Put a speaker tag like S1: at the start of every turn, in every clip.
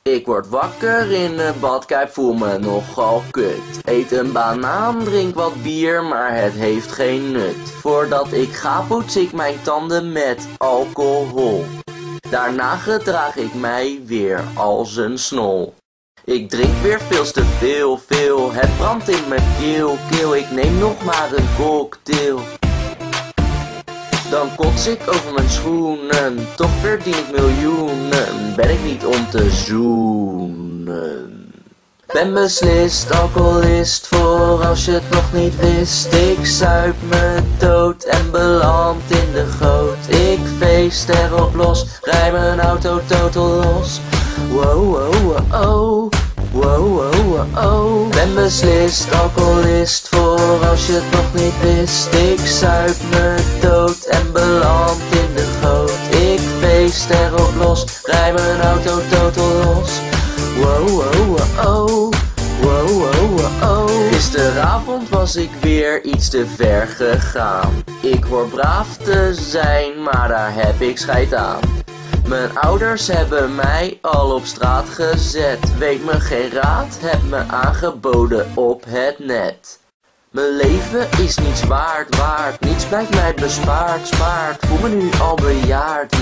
S1: Ik word wakker in een badkuip, voel me nogal kut. Eet een banaan, drink wat bier, maar het heeft geen nut. Voordat ik ga poets ik mijn tanden met alcohol. Daarna gedraag ik mij weer als een snol. Ik drink weer veel te veel, het brandt in mijn keel. Ik neem nog maar een cocktail. Dan kots ik over mijn schoenen, toch verdien ik miljoenen. Ben ik niet om te zoenen. Ben beslist alcoholist, voor als je het nog niet wist. Ik zuip me dood en beland in de goot. Ik feest erop los, rij mijn auto totaal los. Wow, wow, oh, wow, wow, oh. Ben beslist alcoholist, voor als je het nog niet wist. Ik zuip me dood en beland in de goot. Ik feest erop los, rij mijn auto totaal los. Wow, wow, oh, wow, wow, oh. Gisteravond was ik weer iets te ver gegaan. Ik hoor braaf te zijn, maar daar heb ik scheid aan. Mijn ouders hebben mij al op straat gezet. Weet me geen raad, heb me aangeboden op het net. Mijn leven is niets waard, niets blijft mij bespaard, voel me nu al bejaard.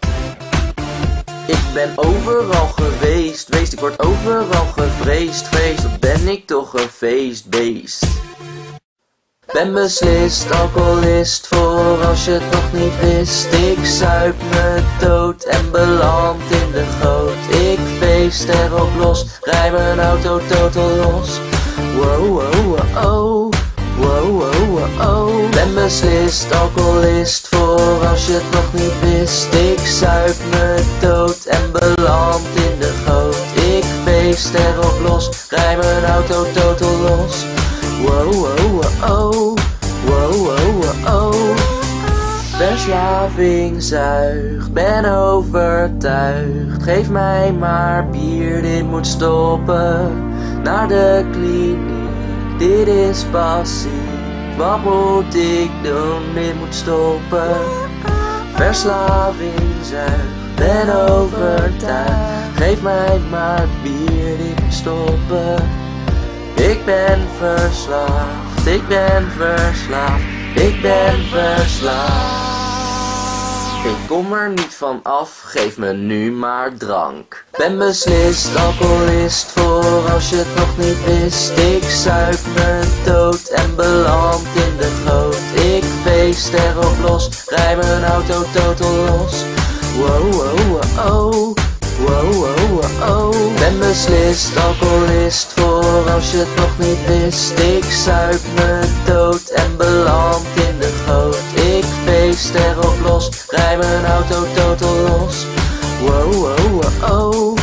S1: Ik ben overal geweest, ik word overal gevreesd, wat ben ik toch een feestbeest. Ben beslist alcoholist, voor als je het nog niet wist. Ik zuip me dood en beland in de goot. Ik feest erop los, rij mijn auto totaal los. Wow, wow, oh, wow, wow, oh. Ben beslist alcoholist, voor als je het nog niet wist. Ik zuip me dood en beland in de goot. Ik feest erop los, rij mijn auto totaal los. Wow, wow, oh, wow, wow, oh. Verslaving zuigt, ben overtuigd. Geef mij maar bier, dit moet stoppen. Naar de kliniek, dit is passief. Wat moet ik doen, dit moet stoppen. Verslaving zuigt, ben overtuigd. Geef mij maar bier, dit moet stoppen. Ik ben verslaafd, ik ben verslaafd, ik ben verslaafd. Ik kom er niet van af, geef me nu maar drank. Ben beslist alcoholist, voor als je het nog niet wist. Ik zuip me dood en beland in de goot. Ik feest erop los, rij mijn auto totaal los. Wow, wow, oh. Wow, wow, oh. Ben beslist alcoholist, voor als je het nog niet wist. Ik zuip me dood en beland in de goot. Ik feest erop los, rij mijn auto totaal los. Wow, wow, oh.